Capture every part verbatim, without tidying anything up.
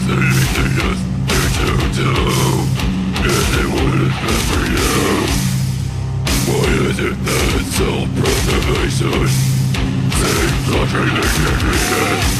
Self-preservation seems contradicting me.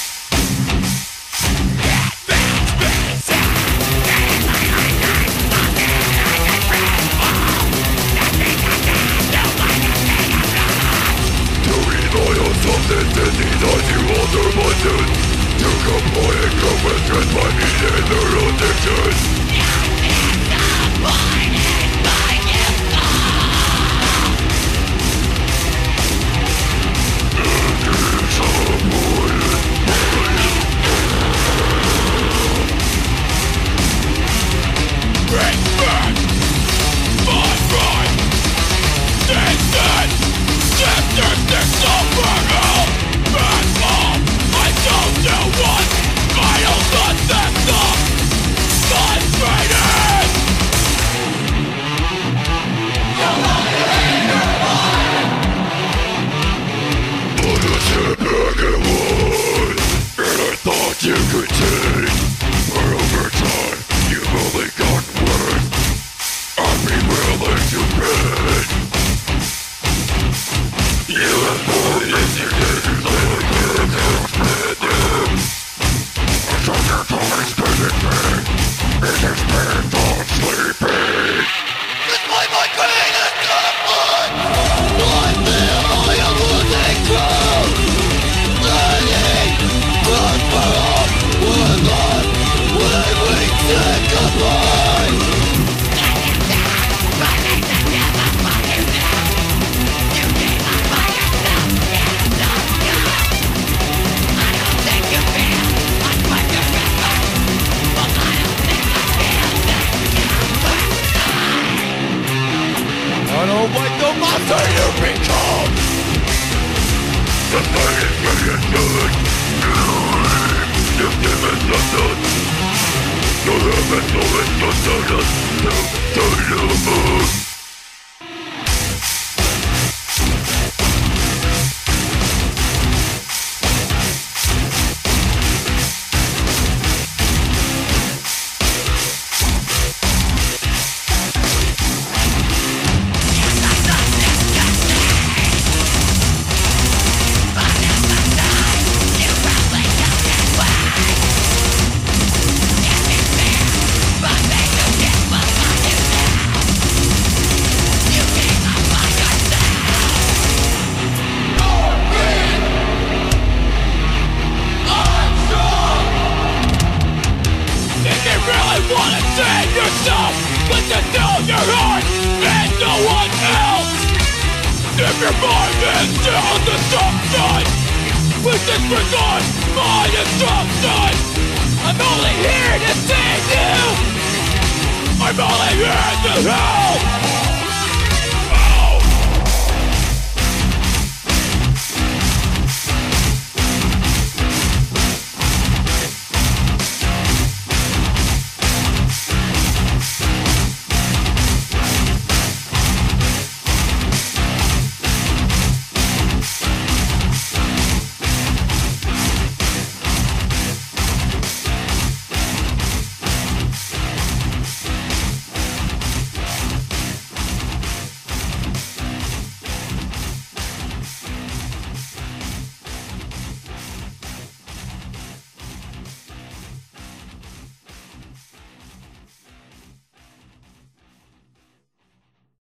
You could take, but over time you've only gotten worse. I'd be willing to bet. You have more instigators than I can stand. I told your toys spinning me. It has been not sleeping. Despite my greatest effort, I feel I am losing control. Learning, prosper. I don't like the monster you become. The fight is getting good. You've given nothing. You haven't known nothing. No, no, no. Wanna save yourself, but to tell your heart and no one else. If your mind is still on the soft side, with disregard my instruction, I'm only here to save you. I'm only here to help.